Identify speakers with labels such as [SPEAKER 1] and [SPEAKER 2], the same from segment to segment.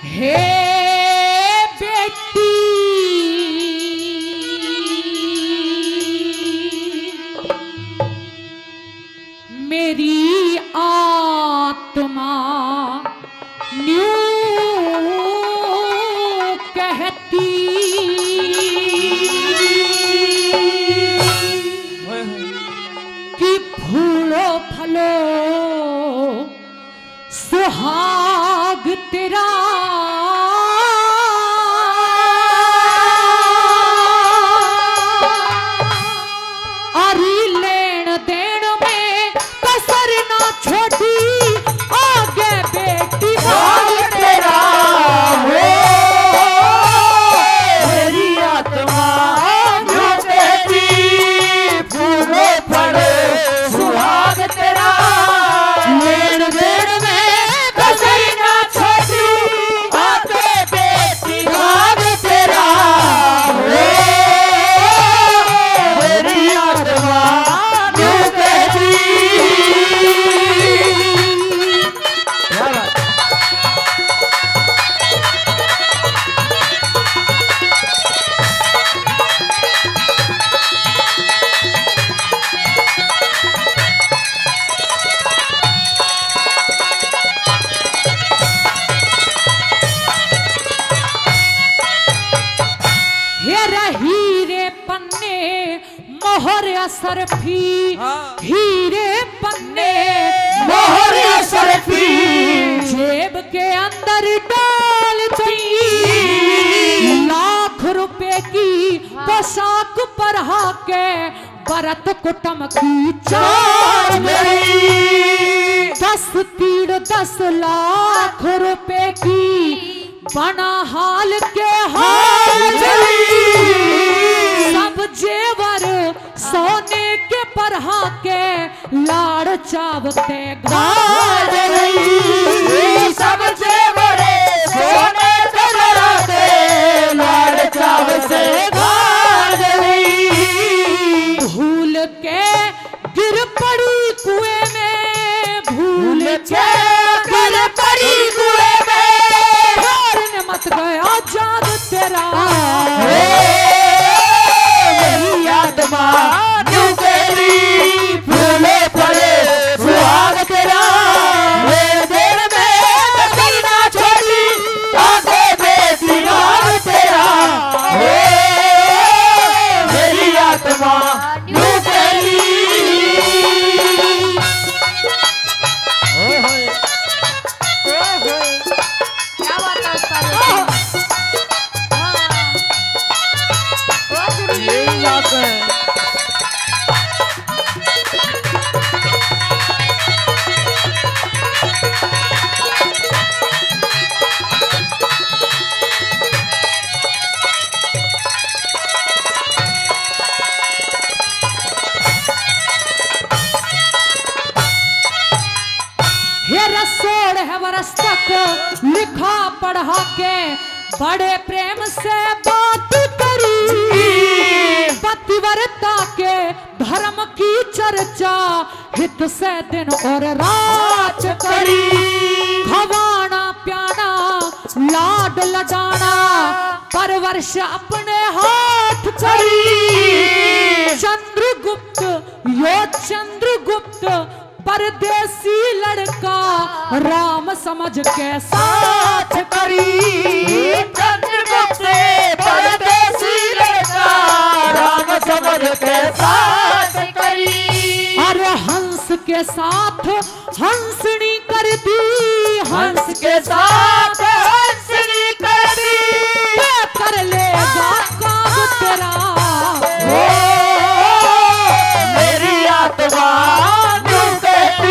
[SPEAKER 1] हे बेटी मेरी आत्मा न्यू कहती कि फूलो फलो सुहाग तेरा आरी लेन देन में कसर ना छोड़ी आगे बेटी भाग तेरा हो
[SPEAKER 2] मेरी आत्मा जो कहती फूलो फले सुहाग तेरा
[SPEAKER 1] लेन देन में कसर ना छोड़ी
[SPEAKER 2] आगे बेटी भाग तेरा हो मेरी आत्मा जो कहती क्या बात
[SPEAKER 1] हीरे पन्ने मोहर असरफी
[SPEAKER 2] हाँ।
[SPEAKER 1] हीरे पन्ने
[SPEAKER 2] मोहर असरफी
[SPEAKER 1] जेब के अंदर डाल चाहिए लाख रुपए की पोशाक पर हाके भरत कुटुम की चाल
[SPEAKER 2] गई
[SPEAKER 1] 10 तीड़ 10 लाख रुपए की बना हाल के हाल सब जेवर सोने के परहा के लाड़ चावते गाज रही
[SPEAKER 2] सब जेवरे सोने के लड़ाते लाड़ चाव से गाज रही
[SPEAKER 1] भूल के गिर पड़ी कुएं में भूल के
[SPEAKER 2] गिर पड़ी कुएं में
[SPEAKER 1] प्यार ने मत गया जाग तेरा
[SPEAKER 2] मेरी आत्मा न्यू तेरी फूले फले सुहाग तेरा मेरे दिल में कसर ना छोड़ी आगे बेटी भाग तेरा मेरी आत्मा न्यू तेरी
[SPEAKER 3] क्या बात है उस्ताद?
[SPEAKER 2] यही बात है
[SPEAKER 1] ये रसोड़ है बरस तक लिखा पढ़ा के बड़े प्रेम से बात करी पतिव्रता के धर्म की चर्चा हित से दिन और रात करी खवाना प्याना लाड लडाना परवरिश अपने हाथ करी चंद्रगुप्त यो चंद्रगुप्त परदेसी लड़का राम समझ के साथ करी
[SPEAKER 2] चंद्रगुप्त परदेसी लड़का राम समझ के साथ करी
[SPEAKER 1] अरे हंस के साथ हंसनी कर दी हंस
[SPEAKER 2] के साथ हंसनी कर दी
[SPEAKER 1] कर लेगा काम तेरा
[SPEAKER 2] मेरी आत्मा न्यू कहती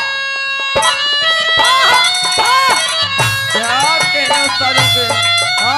[SPEAKER 2] क्या कहना उस्तादों पे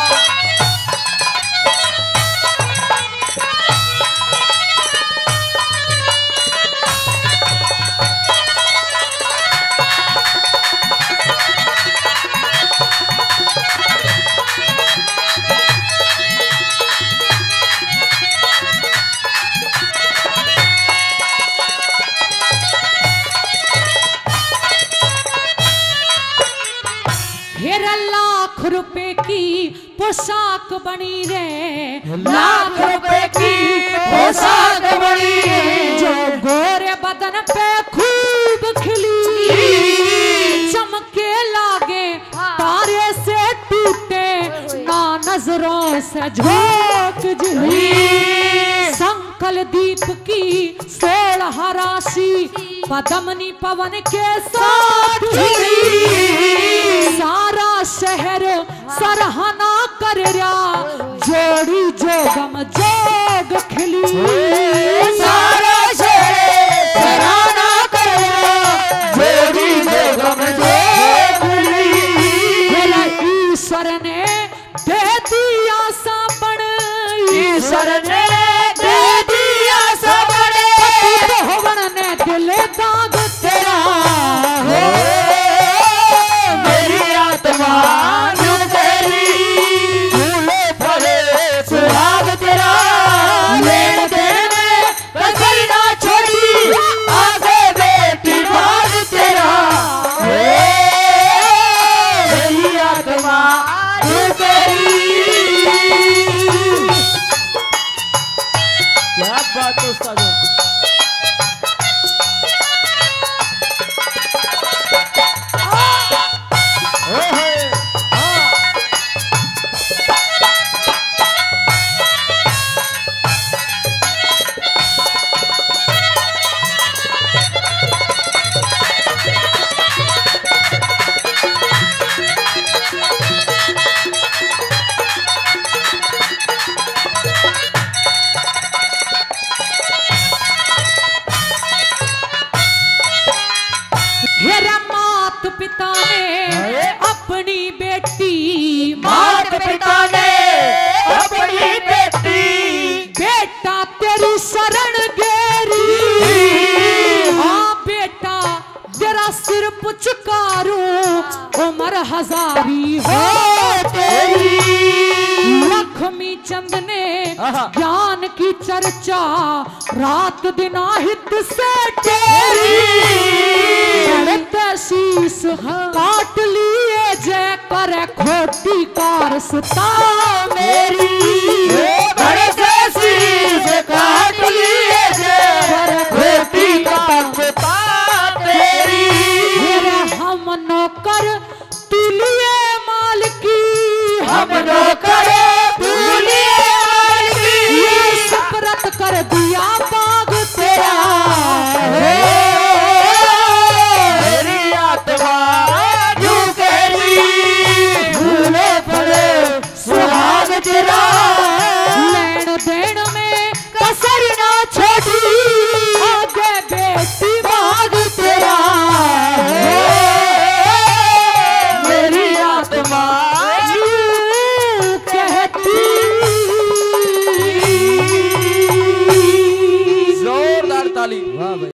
[SPEAKER 1] पोशाक बनी रे,
[SPEAKER 2] लाख रुपए की पोशाक बनी रे,
[SPEAKER 1] जो गोरे बदन पे खूब खिली, चमके लागे तारे से टूटे, ना नजरों से झोंक जली। संकल दीप की 16 राशि पदमनी पवन के साथ हिली, सारा शहर सराहना कर रहा, जोड़ी जोगम जोग खिली।
[SPEAKER 2] सारा शहर सराहना कर रहा, जोड़ी जोगम जोग खिली।
[SPEAKER 1] मेरा ईश्वर ने दे दिया साबण,
[SPEAKER 2] ईश्वर ने दे दिया सबड़,
[SPEAKER 1] भवन ने दिल दाग तेरा,
[SPEAKER 2] मेरी आत्मा यूं तेरी, फूले फले सुहाग तेरा, लेन देन में कसर ना छोड़ी, आगे बेटी भाग तेरा, मेरी आत्मा यूं तेरी। क्या बात है उस्ताद।
[SPEAKER 1] मेरा मात पिता ने अपनी बेटी,
[SPEAKER 2] मात पिता ने अपनी बेटी,
[SPEAKER 1] बेटा तेरी शरण गेरी, हाँ बेटा तेरा सिर पुचकारू, उम्र हजारी हो तेरी। लक्ष्मी चंद ने ज्ञान की चर्चा, रात दिन हित से तेरी, शीश काट लिए जय कर खोटी कार सुता मेरी।